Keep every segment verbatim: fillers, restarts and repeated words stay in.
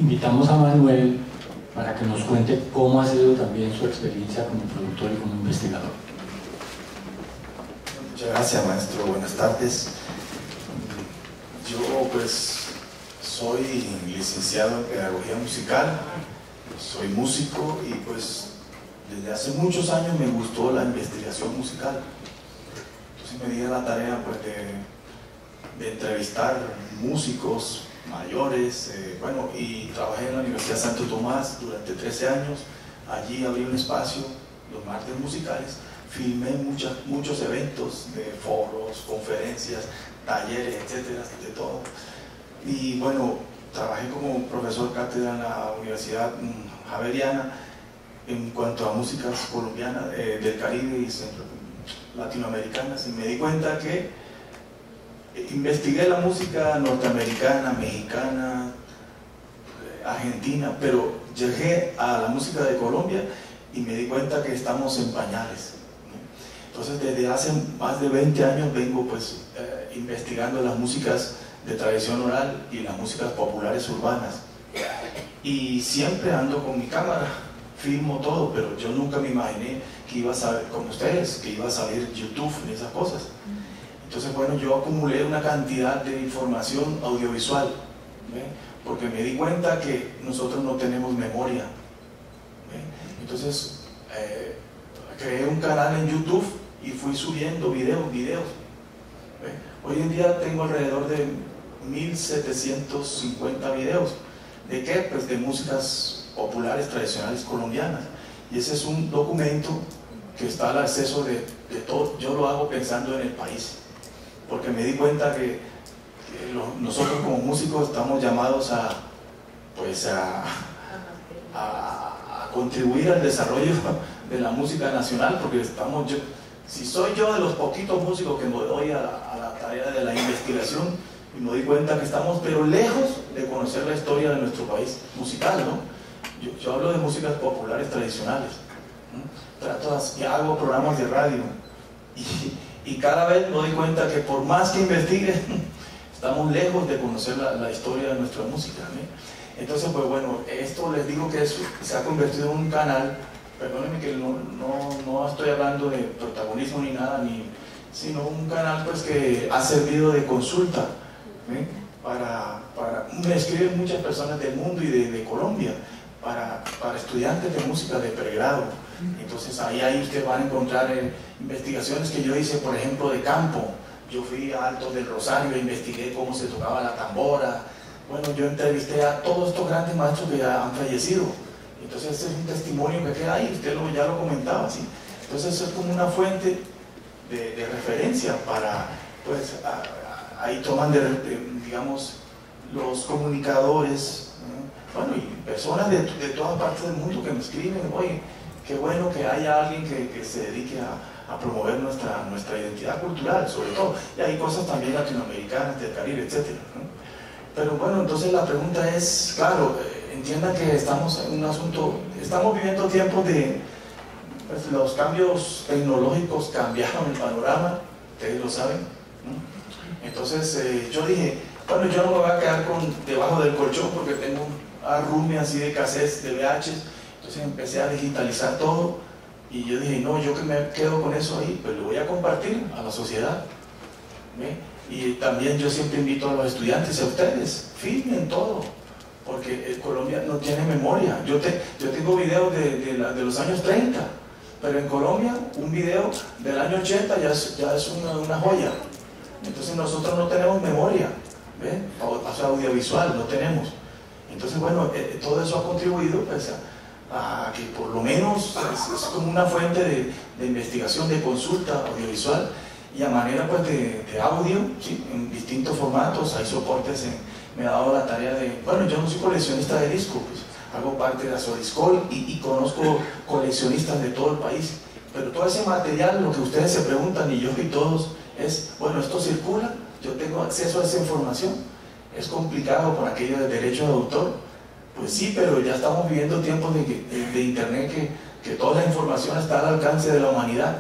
invitamos a Manuel para que nos cuente cómo ha sido también su experiencia como productor y como investigador. Muchas gracias, maestro. Buenas tardes. Yo pues soy licenciado en pedagogía musical, soy músico y pues desde hace muchos años me gustó la investigación musical. Entonces me di a la tarea pues de, de entrevistar músicos mayores, eh, bueno, y trabajé en la Universidad Santo Tomás durante trece años. Allí abrí un espacio, los martes musicales, filmé muchas, muchos eventos de foros, conferencias, talleres, etcétera, de todo. Y bueno, trabajé como profesor cátedra en la Universidad Javeriana en cuanto a músicas colombianas, eh, del Caribe y centro, latinoamericanas, y me di cuenta que investigué la música norteamericana, mexicana, argentina, pero llegué a la música de Colombia y me di cuenta que estamos en pañales. Entonces desde hace más de veinte años vengo pues eh, investigando las músicas de tradición oral y las músicas populares urbanas, y siempre ando con mi cámara, filmo todo, pero yo nunca me imaginé que iba a saber, como ustedes, que iba a salir YouTube y esas cosas. Entonces bueno, yo acumulé una cantidad de información audiovisual, ¿ve? Porque me di cuenta que nosotros no tenemos memoria, ¿ve? Entonces eh, creé un canal en YouTube y fui subiendo videos, videos. ¿Ve? Hoy en día tengo alrededor de mil setecientos cincuenta videos. ¿De qué? Pues de músicas populares tradicionales colombianas. Y ese es un documento que está al acceso de, de todo. Yo lo hago pensando en el país, porque me di cuenta que, que lo, nosotros como músicos estamos llamados a, pues a, a, a contribuir al desarrollo de la música nacional, porque estamos yo, si soy yo de los poquitos músicos que me doy a la, a la tarea de la investigación, y me di cuenta que estamos pero lejos de conocer la historia de nuestro país musical, ¿no? Yo, yo hablo de músicas populares tradicionales, ¿no? Trato de, hago programas de radio y, y cada vez me doy cuenta que por más que investigue estamos lejos de conocer la, la historia de nuestra música, ¿no? Entonces pues bueno, esto les digo que es, se ha convertido en un canal, perdónenme que no, no, no estoy hablando de protagonismo ni nada, ni, sino un canal pues que ha servido de consulta, ¿eh? para, para, me escriben muchas personas del mundo y de, de Colombia para, para estudiantes de música de pregrado. Entonces ahí, ahí ustedes van a encontrar eh, investigaciones que yo hice, por ejemplo, de campo. Yo fui a Altos del Rosario e investigué cómo se tocaba la tambora. Bueno, yo entrevisté a todos estos grandes maestros que ya han fallecido. Entonces este es un testimonio que queda ahí, usted lo, ya lo comentaba, ¿sí? Entonces es como una fuente de, de referencia para, pues, a, a, ahí toman, de, de, digamos, los comunicadores, ¿no? Bueno, y personas de, de todas partes del mundo que me escriben, oye, qué bueno que haya alguien que, que se dedique a, a promover nuestra, nuestra identidad cultural, sobre todo, y hay cosas también latinoamericanas, del Caribe, etcétera, ¿no? Pero bueno, entonces la pregunta es, claro, entiendan que estamos en un asunto, estamos viviendo tiempos de, pues, los cambios tecnológicos cambiaron el panorama, ustedes lo saben, ¿no? Entonces eh, yo dije, bueno, yo no me voy a quedar con, debajo del colchón porque tengo un arrume así de cassettes, de V H S, entonces empecé a digitalizar todo y yo dije, no, yo que me quedo con eso ahí, pues lo voy a compartir a la sociedad, ¿ve? Y también yo siempre invito a los estudiantes, a ustedes, filmen todo, porque Colombia no tiene memoria. Yo, te, yo tengo videos de, de, la, de los años treinta, pero en Colombia un video del año ochenta ya es, ya es una, una joya. Entonces nosotros no tenemos memoria, ¿ve? O sea, audiovisual, no tenemos. Entonces bueno, eh, todo eso ha contribuido pues, a, a que por lo menos es, es como una fuente de, de investigación, de consulta audiovisual, y a manera pues de, de audio, ¿sí? En distintos formatos, hay soportes, en, me ha dado la tarea de, bueno, yo no soy coleccionista de discos, pues, hago parte de Azodiscol y, y conozco coleccionistas de todo el país, pero todo ese material, lo que ustedes se preguntan y yo y todos, es, bueno, esto circula, yo tengo acceso a esa información, es complicado por aquello de derecho de autor, pues sí, pero ya estamos viviendo tiempos de, de, de internet que, que toda la información está al alcance de la humanidad,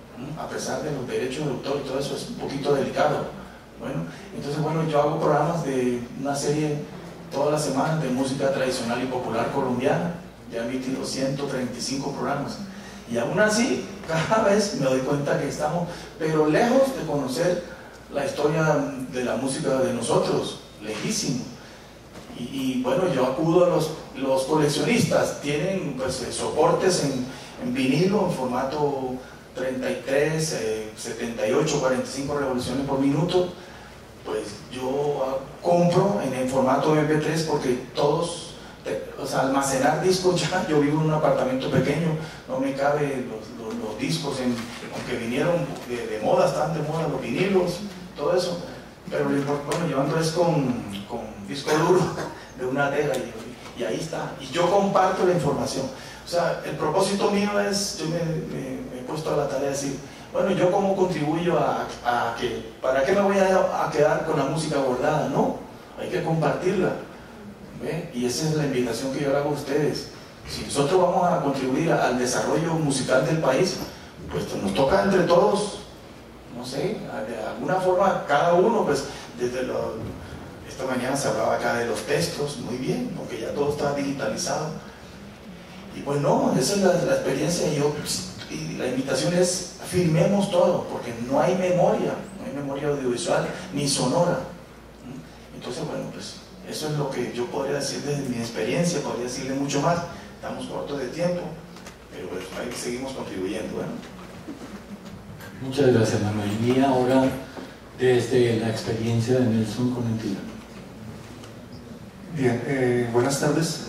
a pesar de los derechos de autor y todo eso es un poquito delicado. Bueno, entonces bueno, yo hago programas de una serie todas las semanas de música tradicional y popular colombiana. Ya he emitido ciento treinta y cinco programas. Y aún así, cada vez me doy cuenta que estamos, pero lejos de conocer la historia de la música de nosotros, lejísimo. Y, y bueno, yo acudo a los, los coleccionistas, tienen pues, soportes en, en vinilo, en formato treinta y tres, eh, setenta y ocho, cuarenta y cinco revoluciones por minuto. Pues yo compro en el formato eme pe tres porque todos, o sea, almacenar discos ya, yo vivo en un apartamento pequeño, no me cabe los, los, los discos, en, aunque vinieron de, de moda, están de moda los vinilos, todo eso, pero bueno, yo ando es con, con disco duro de una tera y, y ahí está, y yo comparto la información. O sea, el propósito mío es, yo me, me, me he puesto a la tarea de decir, bueno, yo cómo contribuyo a, a que, ¿para qué me voy a, a quedar con la música guardada? No, hay que compartirla. ¿Ve? Y esa es la invitación que yo le hago a ustedes. Si nosotros vamos a contribuir al desarrollo musical del país, pues nos toca entre todos, no sé, de alguna forma, cada uno, pues desde lo, esta mañana se hablaba acá de los textos, muy bien, porque ya todo está digitalizado. Y pues no, esa es la, la experiencia y, yo, y la invitación es firmemos todo, porque no hay memoria, no hay memoria audiovisual ni sonora. Entonces, bueno, pues eso es lo que yo podría decir desde mi experiencia, podría decirle mucho más, estamos cortos de tiempo, pero pues ahí seguimos contribuyendo. Bueno. Muchas gracias, Manuel. Y ahora, desde la experiencia de Nelson con entidad. Bien, eh, buenas tardes.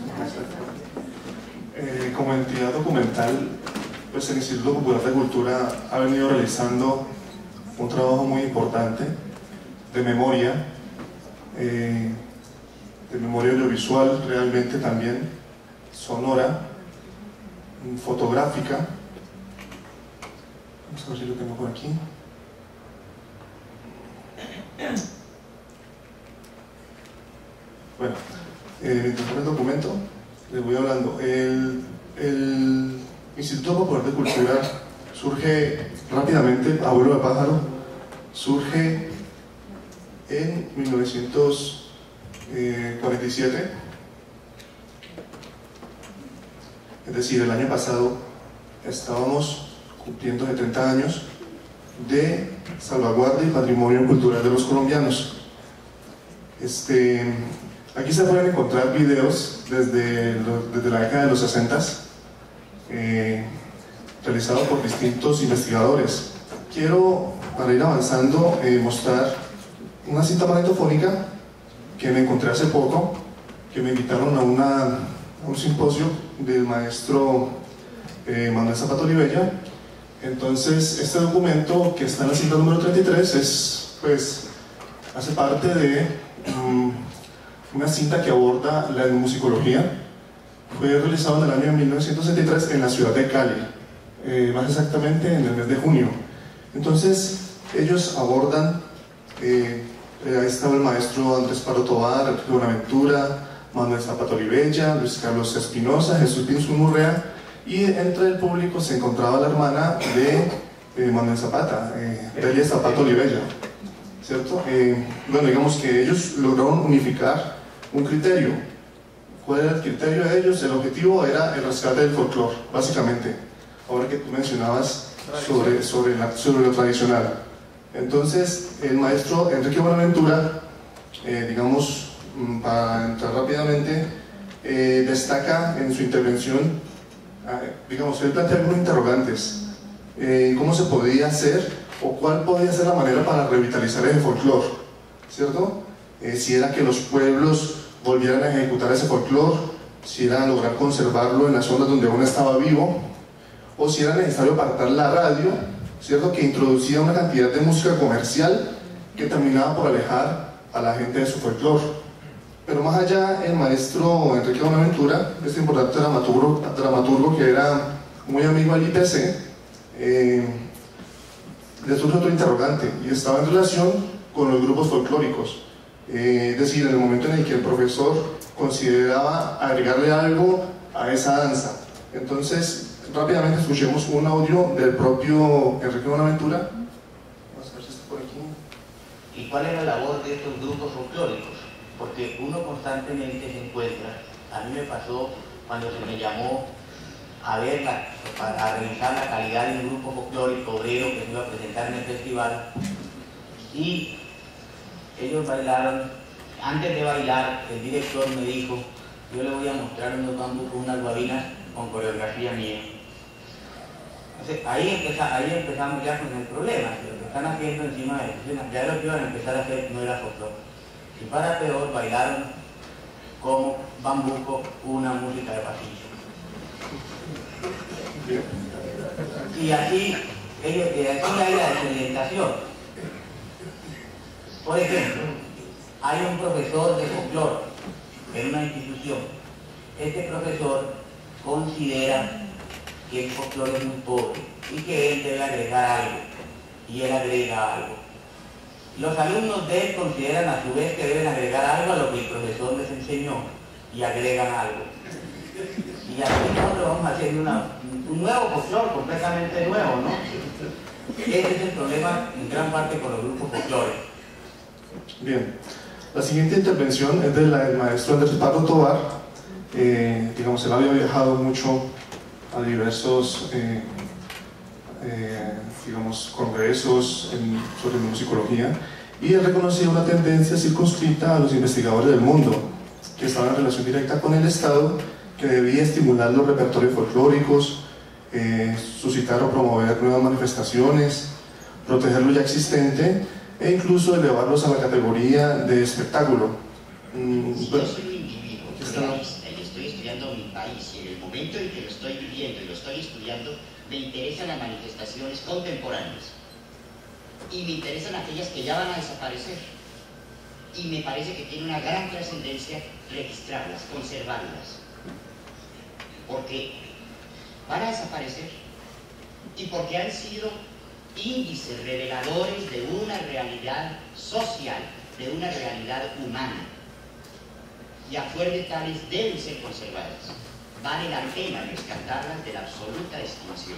Eh, como entidad documental, pues el Instituto Popular de Cultura ha venido realizando un trabajo muy importante de memoria, eh, de memoria audiovisual, realmente también sonora, fotográfica. Vamos a ver si lo tengo por aquí. Bueno, eh, mientras el documento, les voy hablando. El, el Instituto Popular de Cultura surge rápidamente, abuelo de pájaro, surge en mil novecientos cuarenta y siete, es decir, el año pasado estábamos cumpliendo setenta años de salvaguardia y patrimonio cultural de los colombianos. Este, aquí se pueden encontrar videos desde, lo, desde la década de los sesenta, eh, realizados por distintos investigadores. Quiero, para ir avanzando, eh, mostrar una cinta magnetofónica que me encontré hace poco, que me invitaron a, una, a un simposio del maestro eh, Manuel Zapata Olivella. Entonces, este documento que está en la cinta número treinta y tres es, pues, hace parte de um, una cinta que aborda la etnomusicología. Fue realizado en el año mil novecientos setenta y tres en la ciudad de Cali, eh, más exactamente en el mes de junio. Entonces, ellos abordan, eh, ahí estaba el maestro Andrés Pardo Tovar, Enrique Buenaventura, Manuel Zapata Olivella, Luis Carlos Espinosa, Jesús Pinzón-Urrea, y entre el público se encontraba la hermana de eh, Manuel Zapata, eh, Delia Zapata Olivella, ¿cierto? Eh, bueno, digamos que ellos lograron unificar un criterio. ¿Cuál era el criterio de ellos? El objetivo era el rescate del folclore, básicamente. Ahora que tú mencionabas sobre, sobre, la, sobre lo tradicional. Entonces, el maestro Enrique Buenaventura, eh, digamos, para entrar rápidamente, eh, destaca en su intervención, eh, digamos, él plantea algunos interrogantes. Eh, ¿Cómo se podía hacer o cuál podía ser la manera para revitalizar ese folclore? ¿Cierto? Eh, si era que los pueblos volvieran a ejecutar ese folclore, si era lograr conservarlo en las zonas donde aún estaba vivo, o si era necesario apartar la radio, ¿cierto? Que introducía una cantidad de música comercial que terminaba por alejar a la gente de su folclore. Pero más allá, el maestro Enrique Buenaventura, este importante dramaturgo, dramaturgo que era muy amigo del I P C, eh, le surge otro interrogante, y estaba en relación con los grupos folclóricos. Eh, es decir, en el momento en el que el profesor consideraba agregarle algo a esa danza. Entonces, rápidamente escuchemos un audio del propio Enrique Buenaventura. Vamos a ver si está por aquí. ¿Y cuál era la labor de estos grupos folclóricos? porque uno constantemente se encuentra. A mí me pasó cuando se me llamó a ver, la, a revisar la calidad de un grupo folclórico obrero que se iba a presentar en el festival, y ellos bailaron. Antes de bailar, el director me dijo: yo le voy a mostrar unos bambús con unas guabinas con coreografía mía. Entonces, ahí, empeza, ahí empezamos ya con el problema, que lo que están haciendo encima de eso, ya lo que iban a empezar a hacer no era folclore. Y para peor, bailaron como bambuco una música de pasillo. Y aquí, ellos, aquí hay la desorientación. Por ejemplo, hay un profesor de folclore en una institución. Este profesor considera que el folclore es muy pobre y que él debe agregar algo, y él agrega algo. Los alumnos de él consideran a su vez que deben agregar algo a lo que el profesor les enseñó, y agregan algo. Y aquí nosotros vamos haciendo una, un nuevo folclore completamente nuevo, ¿no? Ese es el problema en gran parte con los grupos folclore. Bien, la siguiente intervención es de la del maestro Andrés Pardo Tovar. Eh, digamos, él había viajado mucho a diversos eh, eh, digamos, congresos en, sobre musicología, y él reconocía una tendencia circunscrita a los investigadores del mundo, que estaban en relación directa con el Estado, que debía estimular los repertorios folclóricos, eh, suscitar o promover nuevas manifestaciones, proteger lo ya existente e incluso elevarlos a la categoría de espectáculo. Mm, si bueno, yo soy un individuo realista y estoy estudiando mi país, y en el momento en que lo estoy viviendo y lo estoy estudiando, me interesan las manifestaciones contemporáneas y me interesan aquellas que ya van a desaparecer, y me parece que tiene una gran trascendencia registrarlas, conservarlas, porque van a desaparecer y porque han sido índices reveladores de una realidad social, de una realidad humana, y a fuer de tales deben ser conservadas. Vale la pena rescatarlas de la absoluta extinción.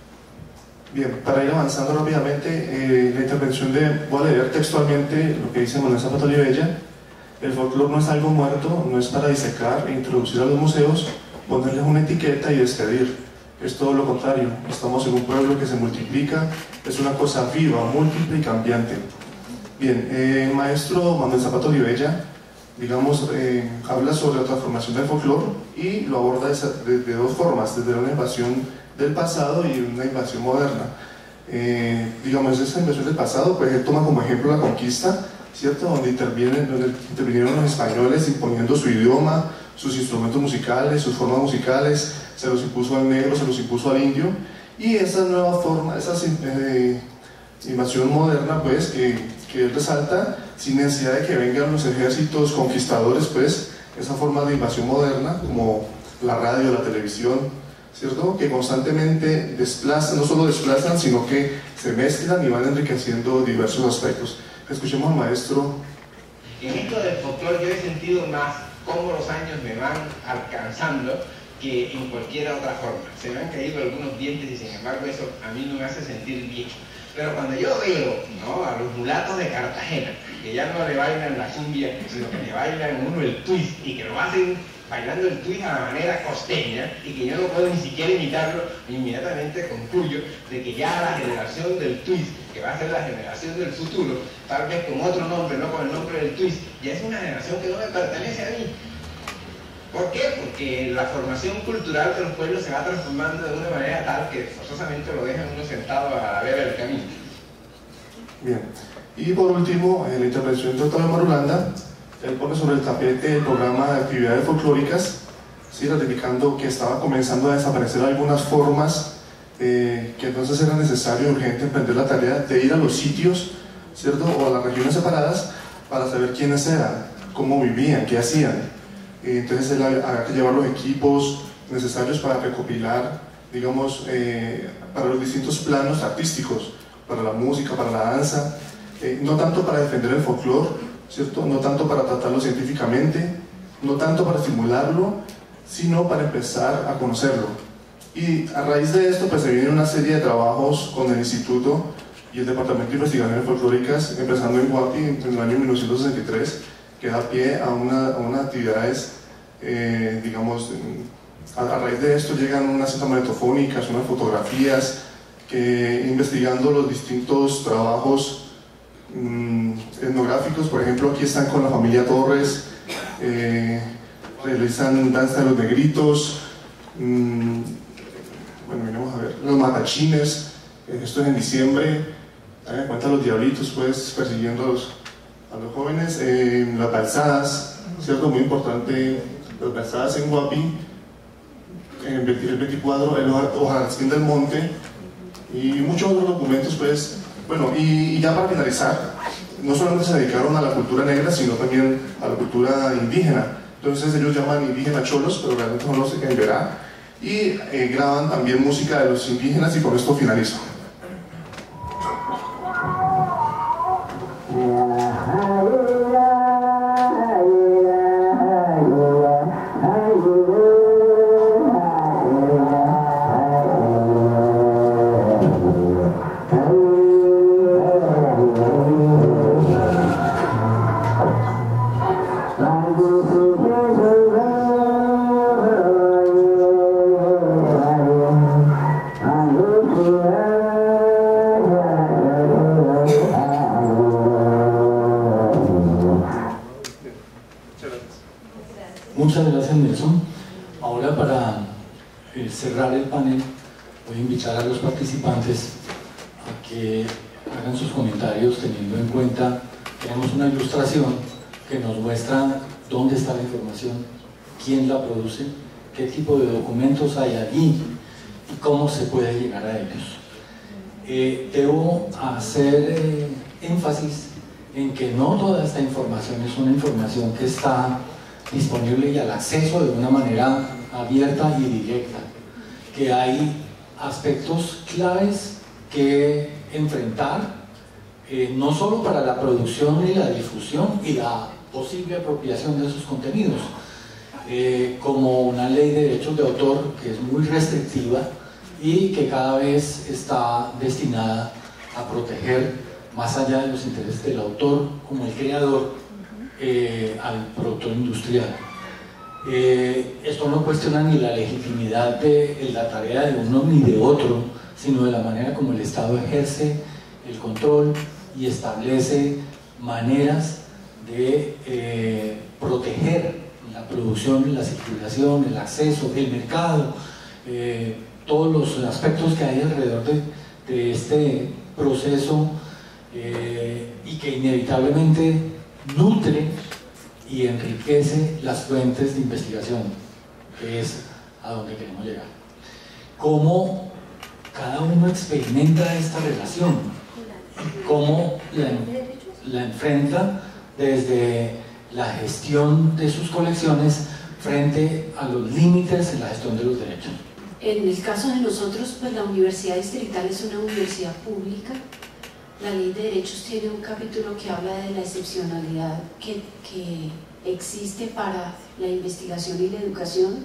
Bien, para ir avanzando rápidamente, eh, la intervención de, voy a leer textualmente lo que dice Manuel Zapata Olivella: el folclore no es algo muerto, no es para disecar e introducir a los museos, ponerles una etiqueta y despedir. Es todo lo contrario, estamos en un pueblo que se multiplica, es una cosa viva, múltiple y cambiante. Bien, eh, el maestro Manuel Zapata Olivella, digamos, eh, habla sobre la transformación del folclore y lo aborda de, de, de dos formas: desde una invasión del pasado y una invasión moderna. Eh, digamos, esa invasión del pasado, pues él toma como ejemplo la conquista, ¿cierto?, donde, intervienen, donde intervinieron los españoles imponiendo su idioma, sus instrumentos musicales, sus formas musicales, se los impuso al negro, se los impuso al indio, y esa nueva forma, esa eh, invasión moderna, pues, que, que él resalta, sin necesidad de que vengan los ejércitos conquistadores, pues, esa forma de invasión moderna, como la radio, la televisión, ¿cierto?, que constantemente desplazan, no solo desplazan, sino que se mezclan y van enriqueciendo diversos aspectos. Escuchemos al maestro. En esto del folclore yo he sentido más cómo los años me van alcanzando que en cualquier otra forma. Se me han caído algunos dientes y sin embargo eso a mí no me hace sentir bien. Pero cuando yo veo, ¿no?, a los mulatos de Cartagena, que ya no le bailan la cumbia, sino que le bailan uno el twist, y que lo hacen bailando el twist a la manera costeña, y que yo no puedo ni siquiera imitarlo, inmediatamente concluyo de que ya la generación del twist, que va a ser la generación del futuro, tal vez con otro nombre, no con el nombre del twist, ya es una generación que no me pertenece a mí. ¿Por qué? Porque la formación cultural de los pueblos se va transformando de una manera tal que forzosamente lo dejan uno sentado a la vera del camino. Bien, y por último, en la intervención de Octavio Marulanda, él pone sobre el tapete el programa de actividades folclóricas, ¿sí?, ratificando que estaba comenzando a desaparecer algunas formas, eh, que entonces era necesario y urgente emprender la tarea de ir a los sitios, ¿cierto?, o a las regiones separadas, para saber quiénes eran, cómo vivían, qué hacían. Entonces él había que llevar los equipos necesarios para recopilar, digamos, eh, para los distintos planos artísticos, para la música, para la danza, eh, no tanto para defender el folclore, ¿cierto?, no tanto para tratarlo científicamente, no tanto para estimularlo, sino para empezar a conocerlo. Y a raíz de esto, pues se viene una serie de trabajos con el Instituto y el Departamento de Investigaciones Folclóricas, empezando en Guapi en el año mil novecientos sesenta y tres, que da pie a, una, a unas actividades, eh, digamos, a, a raíz de esto llegan unas cintas magnetofónicas, unas fotografías, que investigando los distintos trabajos mmm, etnográficos, por ejemplo, aquí están con la familia Torres, eh, realizan danza de los negritos, mmm, bueno, venimos a ver, los matachines, eh, esto es en diciembre, hagan cuenta los diablitos, pues, persiguiendo a los, a los jóvenes, eh, las balsadas, ¿cierto? Muy importante, las balsadas en Guapi, el veinticuatro, el Hojarasquín del Monte, y muchos otros documentos, pues, bueno, y, y ya para finalizar, no solamente se dedicaron a la cultura negra, sino también a la cultura indígena. Entonces ellos llaman indígena cholos, pero realmente son los en verá, y eh, graban también música de los indígenas, y con esto finalizo. Muchas gracias, Nelson. Ahora, para eh, cerrar el panel, voy a invitar a los participantes a que hagan sus comentarios teniendo en cuenta, tenemos una ilustración que nos muestra dónde está la información, quién la produce, qué tipo de documentos hay allí y cómo se puede llegar a ellos. Eh, debo hacer eh, énfasis en que no toda esta información es una información que está disponible y al acceso de una manera abierta y directa, que hay aspectos claves que enfrentar, eh, no solo para la producción y la difusión y la posible apropiación de esos contenidos, eh, como una ley de derechos de autor que es muy restrictiva y que cada vez está destinada a proteger, más allá de los intereses del autor como el creador, Eh, al productor industrial. Eh, esto no cuestiona ni la legitimidad de la tarea de uno ni de otro, sino de la manera como el Estado ejerce el control y establece maneras de eh, proteger la producción, la circulación, el acceso, el mercado, eh, todos los aspectos que hay alrededor de, de este proceso eh, y que inevitablemente nutre y enriquece las fuentes de investigación, que es a donde queremos llegar. Cómo cada uno experimenta esta relación, cómo la, la enfrenta desde la gestión de sus colecciones frente a los límites en la gestión de los derechos. En el caso de nosotros, pues la Universidad Distrital es una universidad pública. La Ley de Derechos tiene un capítulo que habla de la excepcionalidad que, que existe para la investigación y la educación.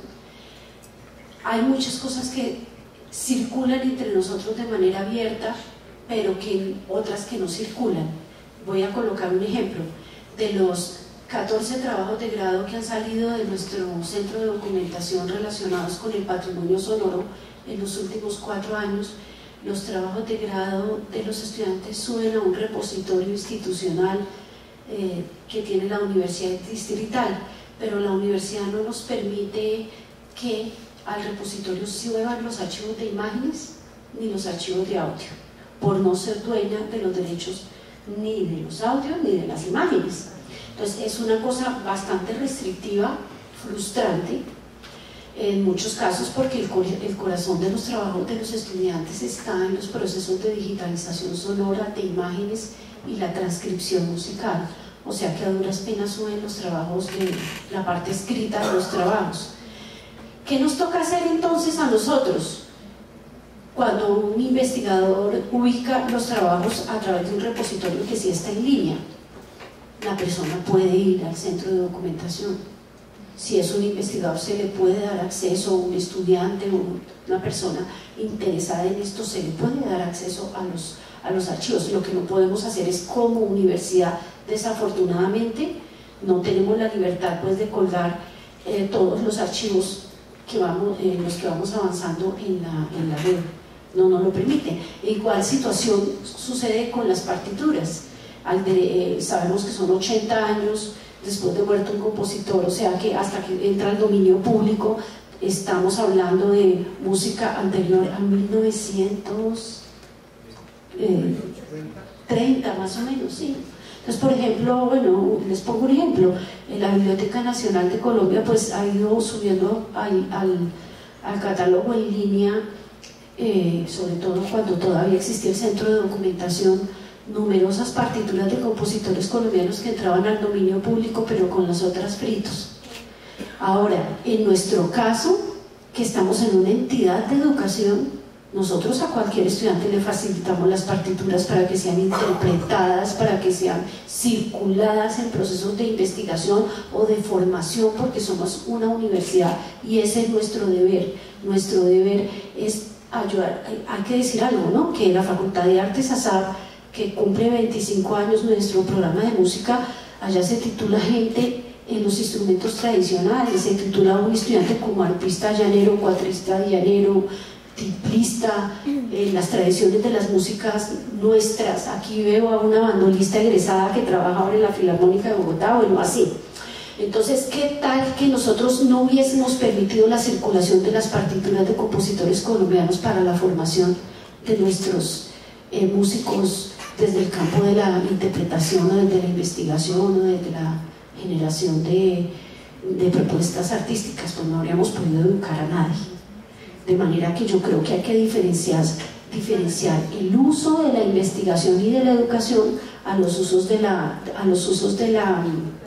Hay muchas cosas que circulan entre nosotros de manera abierta, pero que otras que no circulan. Voy a colocar un ejemplo. De los catorce trabajos de grado que han salido de nuestro centro de documentación relacionados con el patrimonio sonoro en los últimos cuatro años, los trabajos de grado de los estudiantes suben a un repositorio institucional eh, que tiene la Universidad Distrital, pero la universidad no nos permite que al repositorio suban los archivos de imágenes ni los archivos de audio, por no ser dueña de los derechos ni de los audios ni de las imágenes. Entonces es una cosa bastante restrictiva, frustrante, en muchos casos, porque el, el corazón de los trabajos de los estudiantes está en los procesos de digitalización sonora de imágenes y la transcripción musical, o sea que a duras penas suben los trabajos de la parte escrita de los trabajos. ¿Qué nos toca hacer entonces a nosotros? Cuando un investigador ubica los trabajos a través de un repositorio que sí está en línea, la persona puede ir al centro de documentación. Si es un investigador, se le puede dar acceso, un estudiante o una persona interesada en esto, se le puede dar acceso a los, a los archivos. Lo que no podemos hacer es, como universidad, desafortunadamente, no tenemos la libertad pues de colgar eh, todos los archivos que vamos, en los que vamos avanzando en la, en la red, no nos lo permite. Igual situación sucede con las partituras. Al de, eh, sabemos que son ochenta años después de muerto un compositor, o sea que hasta que entra al dominio público estamos hablando de música anterior a mil novecientos treinta más o menos, sí. Entonces, por ejemplo, bueno, les pongo un ejemplo, la Biblioteca Nacional de Colombia pues ha ido subiendo al, al, al catálogo en línea, eh, sobre todo cuando todavía existía el centro de documentación, numerosas partituras de compositores colombianos que entraban al dominio público pero con las otras fritos. Ahora, en nuestro caso, que estamos en una entidad de educación, nosotros a cualquier estudiante le facilitamos las partituras para que sean interpretadas, para que sean circuladas en procesos de investigación o de formación, porque somos una universidad y ese es nuestro deber. Nuestro deber es ayudar. Hay que decir algo, ¿no? Que la Facultad de Artes ASAP, que cumple veinticinco años nuestro programa de música, allá se titula gente en los instrumentos tradicionales, se titula un estudiante como arpista llanero, cuatrista llanero, tiplista, en las tradiciones de las músicas nuestras. Aquí veo a una bandolista egresada que trabaja ahora en la Filarmónica de Bogotá, bueno, así. Entonces, ¿qué tal que nosotros no hubiésemos permitido la circulación de las partituras de compositores colombianos para la formación de nuestros eh, músicos desde el campo de la interpretación o desde la investigación o desde la generación de, de propuestas artísticas? Pues no habríamos podido educar a nadie. De manera que yo creo que hay que diferenciar, diferenciar el uso de la investigación y de la educación a los usos de la, a los usos de la,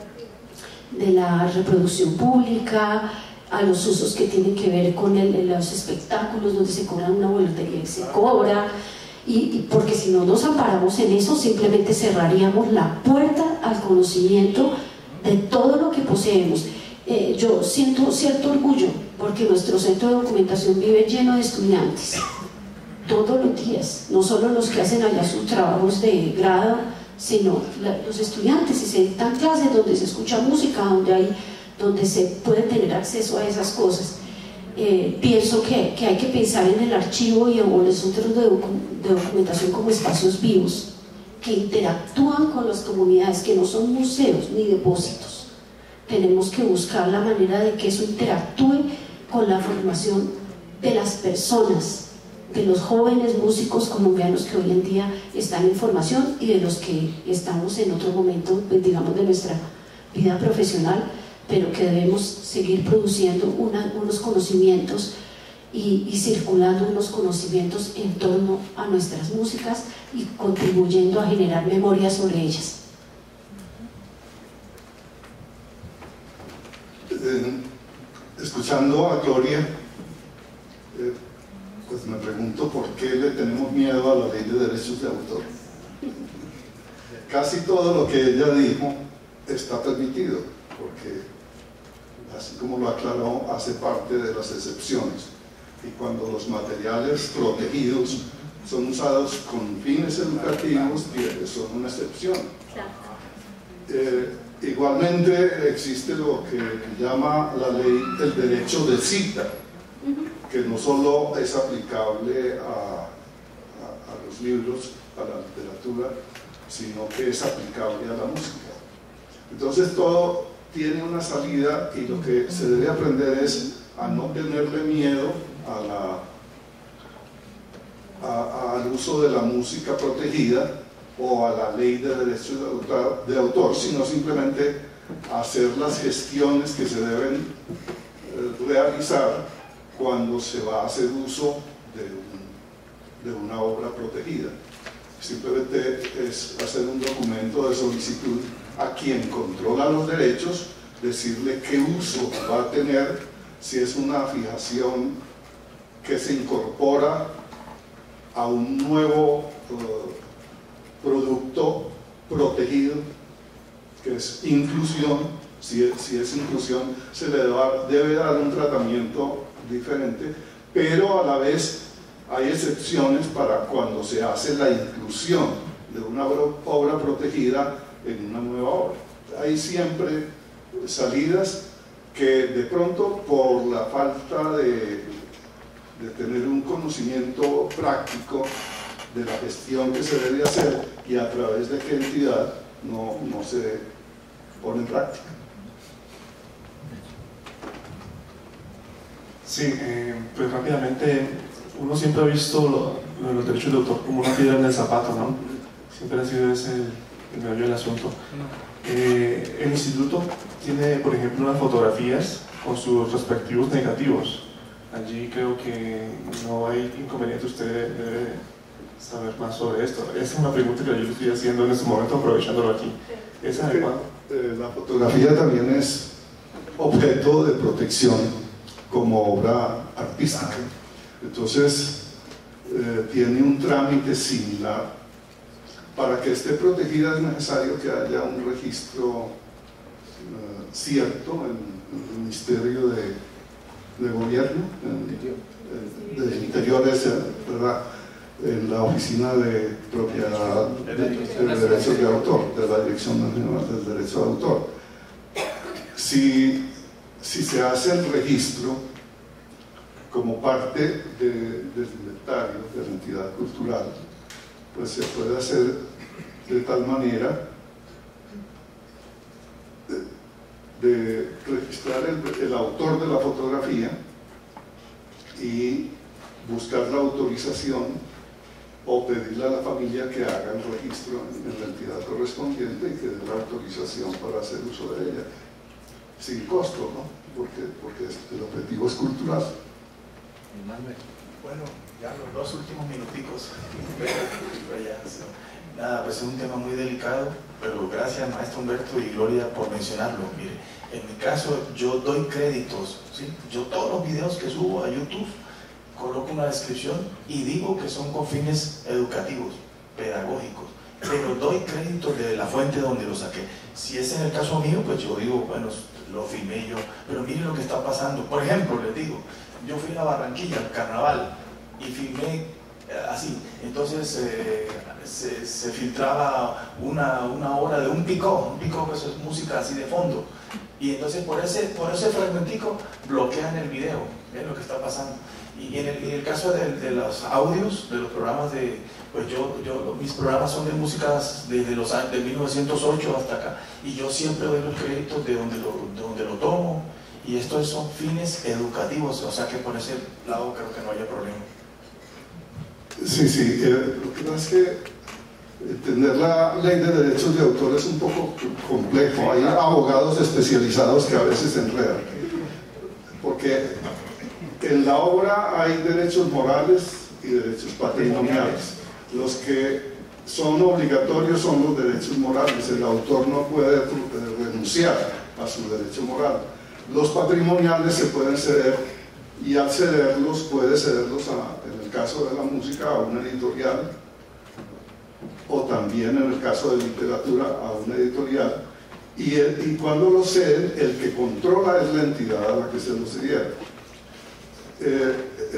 de la reproducción pública, a los usos que tienen que ver con el, los espectáculos donde se cobra una boletería que se cobra, y, y porque si no nos amparamos en eso, simplemente cerraríamos la puerta al conocimiento de todo lo que poseemos. Eh, yo siento cierto orgullo porque nuestro centro de documentación vive lleno de estudiantes todos los días, no solo los que hacen allá sus trabajos de grado, sino la, los estudiantes, y se dictan clases donde se escucha música, donde, hay, donde se puede tener acceso a esas cosas. Eh, pienso que, que hay que pensar en el archivo y en los centros de, docu de documentación como espacios vivos que interactúan con las comunidades, que no son museos ni depósitos. Tenemos que buscar la manera de que eso interactúe con la formación de las personas, de los jóvenes músicos colombianos que hoy en día están en formación y de los que estamos en otro momento, pues, digamos, de nuestra vida profesional, pero que debemos seguir produciendo una, unos conocimientos y, y circulando unos conocimientos en torno a nuestras músicas y contribuyendo a generar memoria sobre ellas. Eh, escuchando a Gloria, eh, pues me pregunto por qué le tenemos miedo a la ley de derechos de autor. Casi todo lo que ella dijo está permitido, porque así como lo aclaró, hace parte de las excepciones, y cuando los materiales protegidos son usados con fines educativos, son una excepción. Eh, igualmente existe lo que llama la ley del derecho de cita, que no solo es aplicable a, a, a los libros, a la literatura, sino que es aplicable a la música. Entonces todo tiene una salida, y lo que se debe aprender es a no tenerle miedo a la, a, a, al uso de la música protegida o a la ley de derechos de autor, de autor, sino simplemente hacer las gestiones que se deben eh, realizar cuando se va a hacer uso de, un, de una obra protegida. Simplemente es hacer un documento de solicitud a quien controla los derechos, decirle qué uso va a tener, si es una fijación que se incorpora a un nuevo uh, producto protegido, que es inclusión. Si es, si es inclusión, se le da, debe dar un tratamiento diferente, pero a la vez hay excepciones para cuando se hace la inclusión de una obra protegida en una nueva obra. hay siempre salidas que de pronto por la falta de, de tener un conocimiento práctico de la gestión que se debe hacer y a través de qué entidad no, no se pone en práctica. Sí, eh, pues rápidamente, uno siempre ha visto lo, lo de los derechos de autor como una piedra en el zapato, ¿no? Siempre ha sido ese el, el meollo del asunto. Eh, el instituto tiene, por ejemplo, unas fotografías con sus respectivos negativos. Allí creo que no hay inconveniente, usted debe saber más sobre esto. Esa es una pregunta que yo le estoy haciendo en este momento, aprovechándolo aquí. ¿Es adecuado? Eh, la fotografía también es objeto de protección como obra artística. Entonces, eh, tiene un trámite similar. Para que esté protegida es necesario que haya un registro eh, cierto en, en el Ministerio de, de Gobierno, en, en, de Interiores, ¿verdad? En la Oficina de Propiedad de, de Derechos de Autor, de la Dirección Nacional del Derecho de Autor. Si, si se hace el registro como parte de, del inventario de la entidad cultural, pues se puede hacer de tal manera de, de registrar el, el autor de la fotografía y buscar la autorización o pedirle a la familia que haga el registro en, en la entidad correspondiente y que dé la autorización para hacer uso de ella sin costo, ¿no? Porque, porque el objetivo es cultural. Bueno, ya los dos últimos minuticos. Pero ya, so, nada, pues es un tema muy delicado, pero gracias maestro Humberto y Gloria por mencionarlo. Mire, en mi caso yo doy créditos, ¿sí? Yo todos los videos que subo a YouTube coloco una descripción y digo que son con fines educativos, pedagógicos, pero doy créditos de la fuente donde lo saqué. Si es en el caso mío, pues yo digo, bueno, lo filmé yo, pero miren lo que está pasando. Por ejemplo, les digo, yo fui a Barranquilla al carnaval y filmé así, entonces eh, se, se filtraba una, una hora de un picó, un picó que es música así de fondo, y entonces por ese, por ese fragmentico bloquean el video. Ven lo que está pasando. Y en el, en el caso de, de los audios, de los programas de, pues yo, yo mis programas son de músicas desde los años de mil novecientos ocho hasta acá, y yo siempre doy los créditos de donde lo, de donde lo tomo, y estos son fines educativos, o sea que por ese lado creo que no haya problema. Sí, sí, eh, lo que pasa es que entender la ley de derechos de autor es un poco complejo. Hay abogados especializados que a veces se enredan, porque en la obra hay derechos morales y derechos patrimoniales. Los que son obligatorios son los derechos morales. El autor no puede renunciar a su derecho moral. Los patrimoniales se pueden ceder, y al cederlos puede cederlos a, en el caso de la música, a una editorial, o también en el caso de literatura a una editorial, y, el, y cuando lo ceden, el que controla es la entidad a la que se lo cedieron. Eh,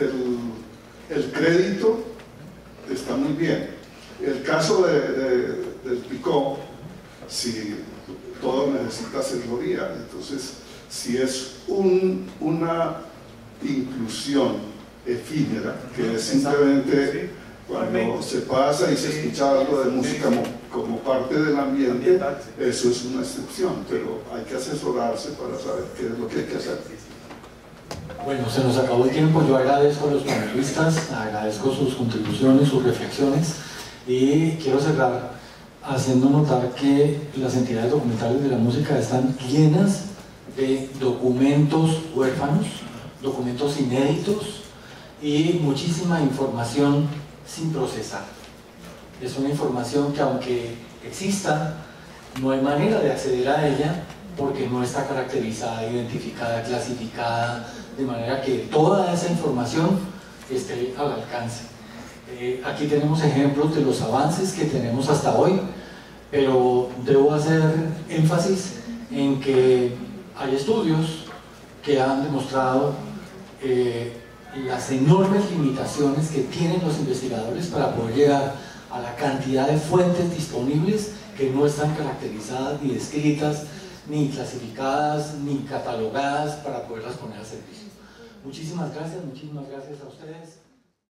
el, el crédito está muy bien. El caso de, de, del picó, si todo necesita asesoría, entonces si es un, una inclusión efímera, que es simplemente cuando se pasa y se escucha algo de música como, como parte del ambiente, eso es una excepción, pero hay que asesorarse para saber qué es lo que hay que hacer. Bueno, se nos acabó el tiempo. Yo agradezco a los panelistas, agradezco sus contribuciones, sus reflexiones, y quiero cerrar haciendo notar que las entidades documentales de la música están llenas de documentos huérfanos, documentos inéditos y muchísima información sin procesar. Es una información que, aunque exista, no hay manera de acceder a ella porque no está caracterizada, identificada, clasificada, de manera que toda esa información esté al alcance. Eh, aquí tenemos ejemplos de los avances que tenemos hasta hoy, pero debo hacer énfasis en que hay estudios que han demostrado eh, las enormes limitaciones que tienen los investigadores para poder llegar a la cantidad de fuentes disponibles que no están caracterizadas, ni descritas, ni clasificadas, ni catalogadas para poderlas poner a servicio. Muchísimas gracias, muchísimas gracias a ustedes.